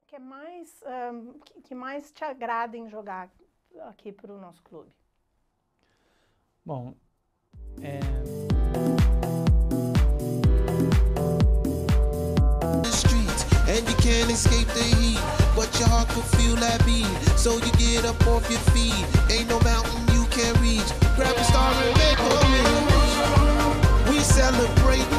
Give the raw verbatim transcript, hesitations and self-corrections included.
que é mais, um, que, que mais te agrada em jogar aqui para o nosso clube? Bom, é... And you can't escape the heat, but your heart could feel that beat. So you get up off your feet. Ain't no mountain you can't reach. Grab a star and make a wish. We celebrate